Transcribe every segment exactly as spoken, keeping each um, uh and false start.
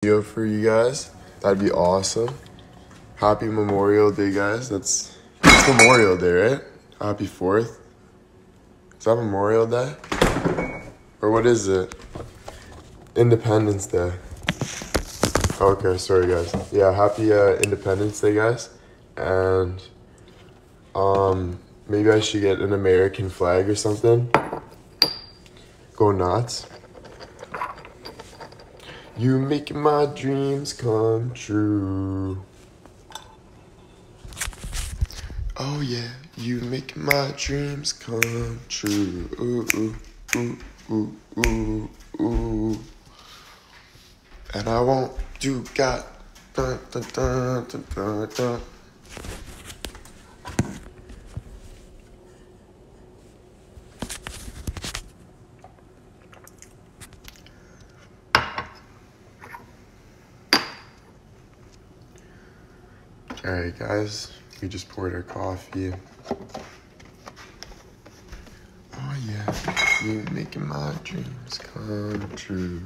video for you guys. That'd be awesome. Happy Memorial Day, guys. That's it's Memorial Day, right? Happy fourth. Is that Memorial Day? Or what is it? Independence Day. Okay, sorry guys. Yeah, happy uh, Independence Day, guys. And um, maybe I should get an American flag or something. Go nuts. You make my dreams come true. Oh yeah, you make my dreams come true. Ooh, ooh, ooh, ooh, ooh, ooh. And I won't do got dun, dun, dun, dun, dun, dun. Alright guys, we just poured our coffee. Oh yeah, you making my dreams come true.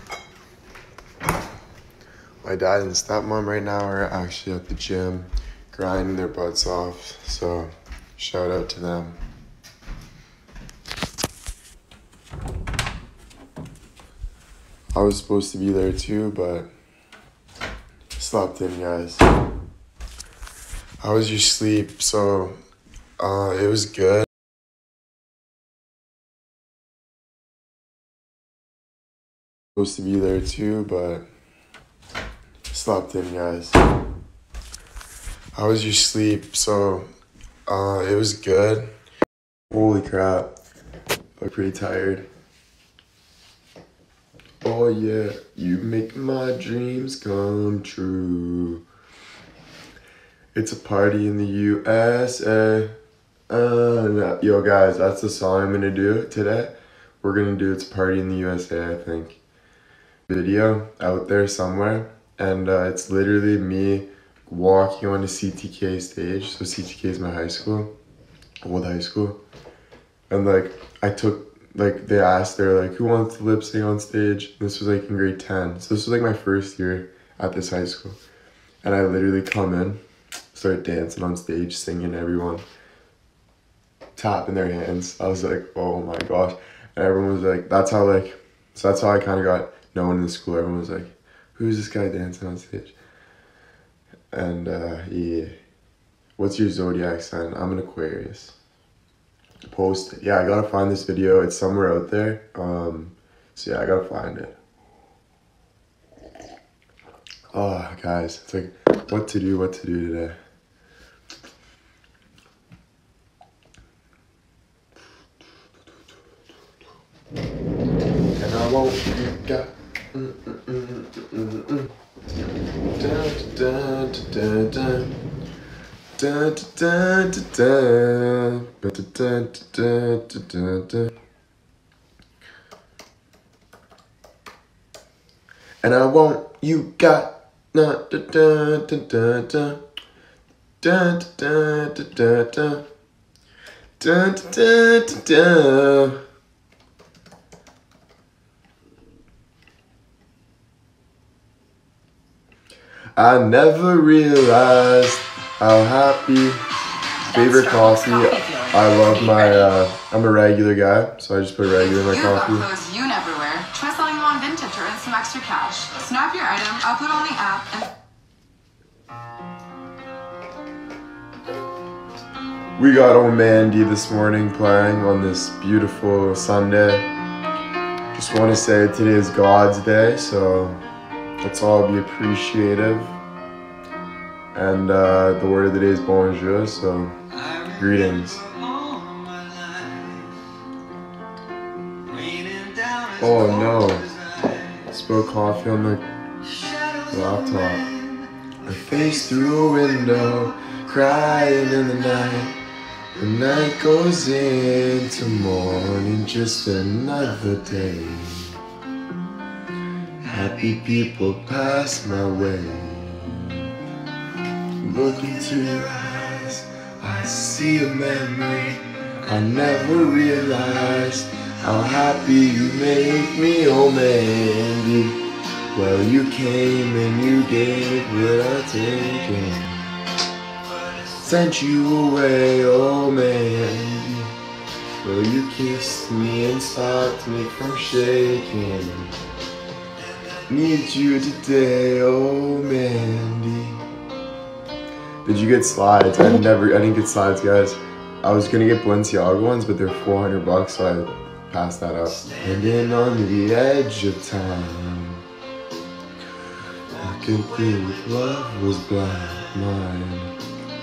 My dad and stepmom right now are actually at the gym, grinding their butts off, so shout out to them. I was supposed to be there too, but slept in, guys. How was your sleep? So, uh, it was good. Supposed to be there too, but slept in, guys. How was your sleep? So, uh, it was good. Holy crap. I'm pretty tired. Oh yeah, you make my dreams come true. It's a party in the U S A. Uh, yo guys, that's the song I'm gonna do today. We're gonna do It's a Party in the U S A, I think. Video out there somewhere. And uh, it's literally me walking on a C T K stage. So C T K is my high school, old high school. And like, I took, like they asked, they're like, who wants to lip sync on stage? This was like in grade ten. So this was like my first year at this high school. And I literally come in, start dancing on stage, singing, everyone tapping their hands. I was like, oh my gosh. And everyone was like, that's how like, so that's how I kind of got known in the school. Everyone was like, who's this guy dancing on stage? And uh, yeah. What's your zodiac sign? I'm an Aquarius. Post it. Yeah, I gotta find this video. It's somewhere out there. Um, so yeah, I gotta find it. Oh, guys, it's like, what to do, what to do today. And I won't get mm, mm, mm, mm, mm. Dun, dun, dun, dun. Dun, dun, dun, dun. Dun, dun, dun, dun, dun, dun. And I want you got dun, dun, dun, dun, dun, dun. Dun, dun, dun, dun, dun. Dun, dun, dun, dun. I never realized how happy. Favorite coffee. I love my, uh, I'm a regular guy, so I just put regular in my coffee. You've got clothes you never wear. Try selling them on Vintage or earn some extra cash. Snap your item, upload on the app, and... We got old Mandy this morning playing on this beautiful Sunday. Just want to say today is God's Day, so let's all be appreciative. And uh, the word of the day is bonjour, so greetings. Oh no, spilled coffee on the laptop. I face through a window, crying in the night. The night goes into morning, just another day. Happy people pass my way. Look into your eyes, I see a memory. I never realized how happy you make me, oh Mandy. Well, you came and you gave without taking. Sent you away, oh man. Well, you kissed me and stopped me from shaking. Need you today, oh Mandy. Did you get slides? I never, I didn't get slides, guys. I was gonna get Balenciaga ones, but they're four hundred bucks, so I passed that up. And then on the edge of time, I can think love was blind mine.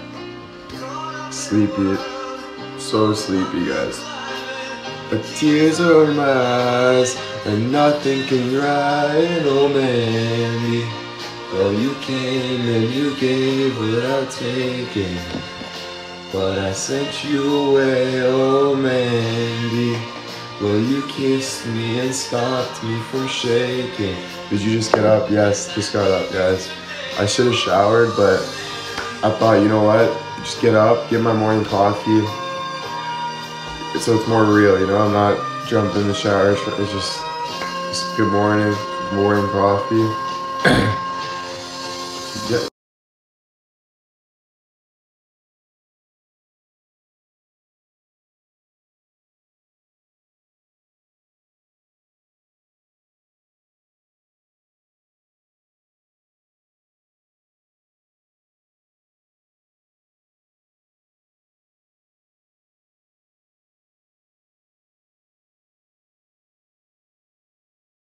Sleepy, so sleepy, guys. But tears are in my eyes, and nothing can right, oh Mandy. Well, you came and you gave without taking, but I sent you away, oh Mandy. Well, you kissed me and stopped me from shaking. Did you just get up? Yes, just got up, guys. I should have showered, but I thought, you know what? Just get up, get my morning coffee. So it's more real, you know? I'm not jumping in the shower. It's just, just good morning, morning coffee.